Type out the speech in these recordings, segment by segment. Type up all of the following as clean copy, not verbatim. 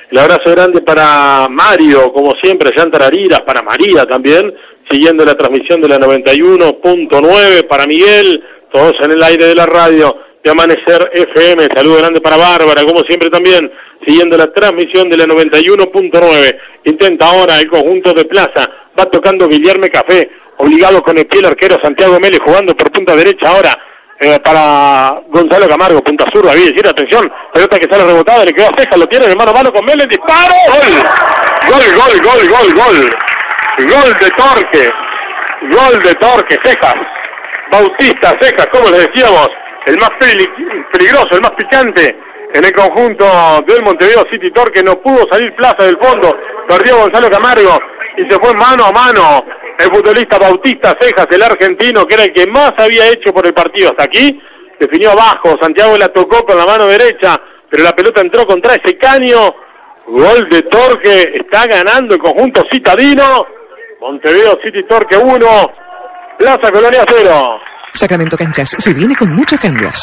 El abrazo grande para Mario, como siempre, allá en Tarariras, para María también, siguiendo la transmisión de la 91.9, para Miguel, todos en el aire de la radio de Amanecer FM. Saludo grande para Bárbara, como siempre también, siguiendo la transmisión de la 91.9. Intenta ahora el conjunto de Plaza, va tocando Guillermo Café, obligado con el pie el arquero Santiago Mele, jugando por punta derecha ahora, para Gonzalo Camargo, punta zurda, bien decir, atención, pelota que sale rebotada, le quedó a Cejas, lo tiene de mano a mano con Mele, disparo, gol de Torque, Cejas, Bautista Cejas, como les decíamos, el más peligroso, el más picante en el conjunto del Montevideo City Torque. No pudo salir Plaza del fondo, perdió Gonzalo Camargo y se fue mano a mano el futbolista Bautista Cejas, el argentino, que era el que más había hecho por el partido hasta aquí. Definió abajo, Santiago la tocó con la mano derecha, pero la pelota entró contra ese caño. Gol de Torque, está ganando el conjunto citadino. Montevideo City Torque 1, Plaza Colonia 0. Sacramento Canchas se viene con muchos cambios.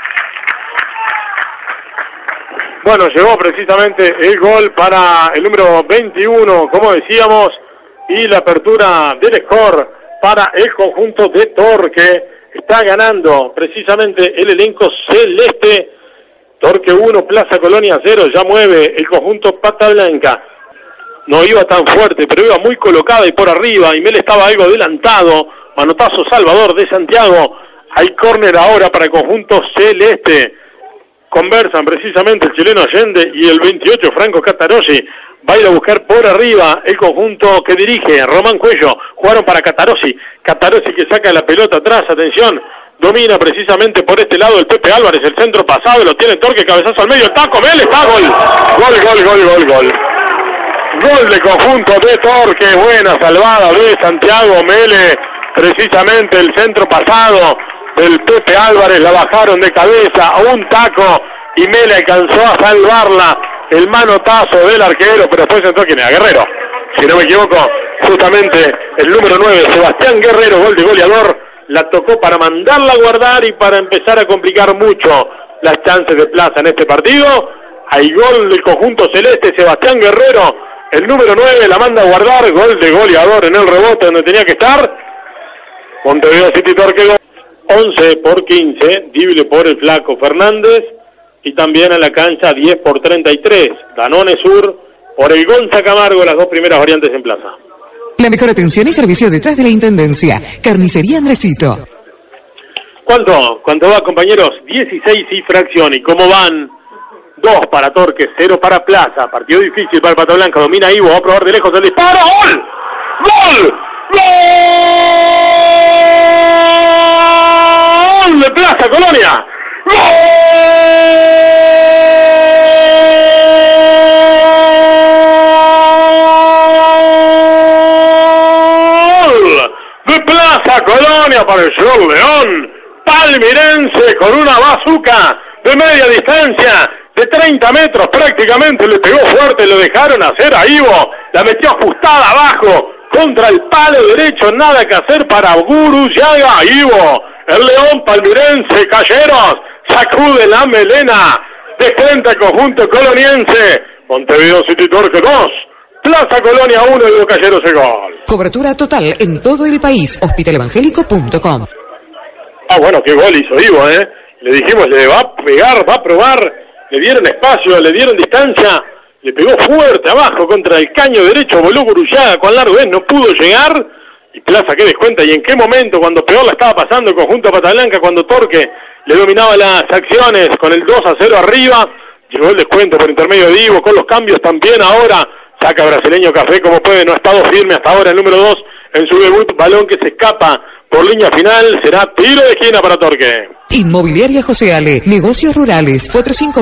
Bueno, llegó precisamente el gol para el número 21, como decíamos, y la apertura del score para el conjunto de Torque. Está ganando precisamente el elenco celeste. Torque 1, Plaza Colonia 0, ya mueve el conjunto Pata Blanca. No iba tan fuerte, pero iba muy colocada y por arriba, y Mel estaba algo adelantado. Manotazo Salvador de Santiago. Hay córner ahora para el conjunto celeste. Conversan precisamente el chileno Allende y el 28 Franco Catarossi. Va a ir a buscar por arriba el conjunto que dirige Román Cuello. Jugaron para Catarossi. Catarossi que saca la pelota atrás, atención. Domina precisamente por este lado el Pepe Álvarez, el centro pasado, lo tiene Torque, cabezazo al medio, taco, Mel, está gol. Gol de conjunto de Torque, buena salvada de Santiago Mele, precisamente el centro pasado del Pepe Álvarez, la bajaron de cabeza a un taco y Mele alcanzó a salvarla, el manotazo del arquero, pero después entró quien era Guerrero, si no me equivoco, justamente el número 9, Sebastián Guerrero, gol de goleador, la tocó para mandarla a guardar y para empezar a complicar mucho las chances de Plaza en este partido. Hay gol del conjunto celeste, Sebastián Guerrero, el número 9, la manda a guardar, gol de goleador en el rebote donde tenía que estar. Montevideo City Torque 11-15, Dible por el flaco Fernández, y también a la cancha 10-33, Danone Sur por el Gonza Camargo, las dos primeras variantes en Plaza. La mejor atención y servicio detrás de la Intendencia. Carnicería Andresito. ¿Cuánto va, compañeros? 16 y fracción. ¿Y cómo van? 2 para Torque, 0 para Plaza. Partido difícil para el Pata Blanca. Domina Ivo, va a probar de lejos el disparo. ¡Gol! ¡Gol de Plaza Colonia! De Plaza Colonia para el Ciudad León, palmirense con una bazuca de media distancia, de 30 metros prácticamente, le pegó fuerte, lo dejaron hacer a Ivo, la metió ajustada abajo, contra el palo derecho, nada que hacer para Guruyaga. Ivo, el León palmirense, Calleros, sacude la melena, descuenta el conjunto coloniense, Montevideo City Torque 2, Plaza Colonia 1 y Calleros el gol. Cobertura total en todo el país. Hospitalevangélico.com. Bueno, qué gol hizo Ivo, Le dijimos, le va a pegar, va a probar, le dieron espacio, le dieron distancia, le pegó fuerte abajo contra el caño derecho, voló Guruyaga con largo, no pudo llegar, y Plaza que descuenta, y en qué momento, cuando peor la estaba pasando el conjunto Pata Blanca, cuando Torque le dominaba las acciones con el 2-0 arriba, llegó el descuento por intermedio de Ivo, con los cambios también ahora, saca Brasileño Café como puede, no ha estado firme hasta ahora el número 2 en su debut, balón que se escapa por línea final, será tiro de esquina para Torque. Inmobiliaria José Ale, negocios rurales,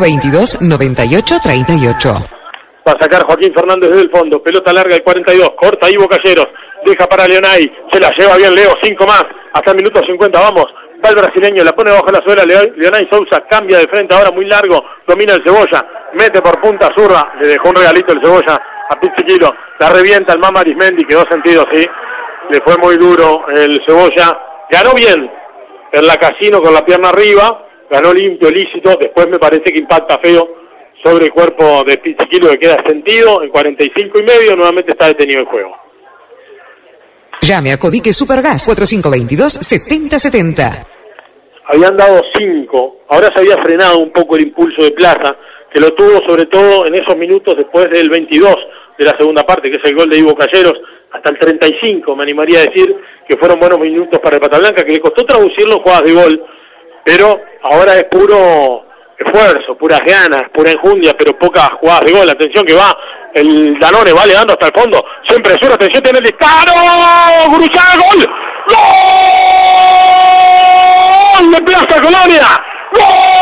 4522-9838. Va a sacar Joaquín Fernández desde el fondo, pelota larga el 42, corta Ivo Calleros, deja para Leonay, se la lleva bien Leo, 5 más, hasta el minuto 50, vamos, va el brasileño, la pone bajo la suela, Leonay Sousa cambia de frente ahora muy largo, domina el Cebolla, mete por punta zurda, le dejó un regalito el Cebolla a Pizziquilo, la revienta el Mama Arismendi, quedó sentido, sí, le fue muy duro el Cebolla, ganó bien en la Casino con la pierna arriba, ganó limpio, lícito, después me parece que impacta feo, sobre el cuerpo de Pizziquillo, que queda sentido en 45,5, nuevamente está detenido el juego. Llame a Codique Supergas 4522-7070. Habían dado 5, ahora se había frenado un poco el impulso de Plaza, que lo tuvo sobre todo en esos minutos después del 22 de la segunda parte, que es el gol de Ivo Calleros, hasta el 35, me animaría a decir que fueron buenos minutos para el Pata Blanca, que le costó traducirlo en jugadas de gol, pero ahora es puro esfuerzo, puras ganas, pura enjundia, pero pocas jugadas de gol. Atención que va, el Danone va llegando hasta el fondo, siempre sur, atención, tiene el disparo, Guruzá, gol, ¡gol! De Plaza Colonia, ¡gol!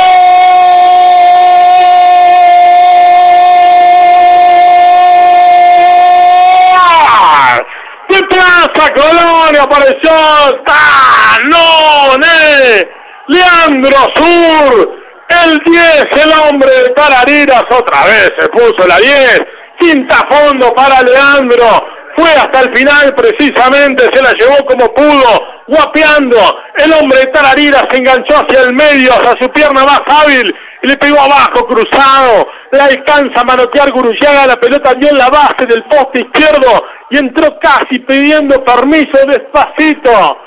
De Plaza Colonia apareció Danone, Leandro Sur, el 10, el hombre de Tarariras, otra vez se puso la 10, quinta fondo para Leandro, fue hasta el final precisamente, se la llevó como pudo, guapeando, el hombre de Tarariras se enganchó hacia el medio, hacia su pierna más hábil, y le pegó abajo, cruzado, la alcanza a manotear Gurullaga, la pelota dio en la base del poste izquierdo, y entró casi pidiendo permiso, despacito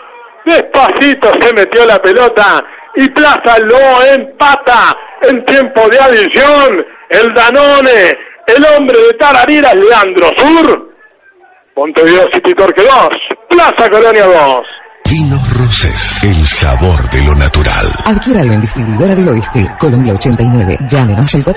se metió la pelota, y Plaza lo empata en tiempo de adición, el Danone, el hombre de Tarariras, Leandro Sur, Montevideo City Torque 2, Plaza Colonia 2. Vinos Rosés, el sabor de lo natural. Adquiéralo en Distribuidora del Oeste, Colombia 89. Llámenos al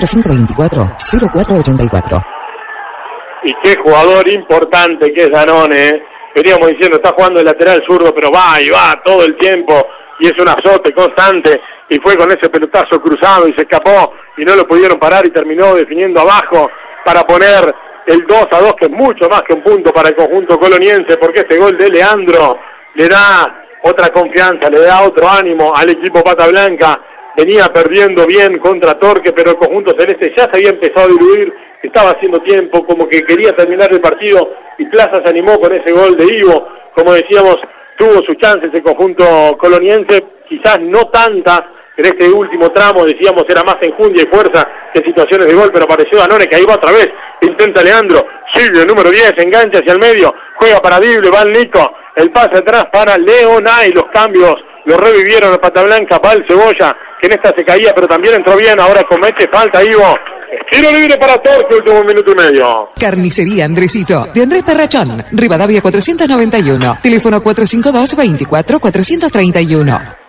4524-0484. Y qué jugador importante que es Danone, ¿eh? Veníamos diciendo, está jugando el lateral zurdo, pero va y va todo el tiempo, y es un azote constante, y fue con ese pelotazo cruzado y se escapó, y no lo pudieron parar, y terminó definiendo abajo para poner el 2-2, que es mucho más que un punto para el conjunto coloniense, porque este gol de Leandro le da otra confianza, le da otro ánimo al equipo Pata Blanca. Venía perdiendo bien contra Torque, pero el conjunto celeste ya se había empezado a diluir, estaba haciendo tiempo, como que quería terminar el partido, y Plaza se animó con ese gol de Ivo. Como decíamos, tuvo sus chances el conjunto coloniense, quizás no tanta, en este último tramo, decíamos, era más enjundia y fuerza que situaciones de gol, pero apareció Danone, que ahí va otra vez, intenta Leandro, sigue el número 10, engancha hacia el medio, juega para Dible, va el Nico, el pase atrás para Leonay, los cambios lo revivieron a Pata Blanca, va el Cebolla, que en esta se caía, pero también entró bien, ahora comete falta Ivo, tiro libre para Torque, último minuto y medio. Carnicería Andresito, de Andrés Perrachón, Rivadavia 491, teléfono 452-24-431.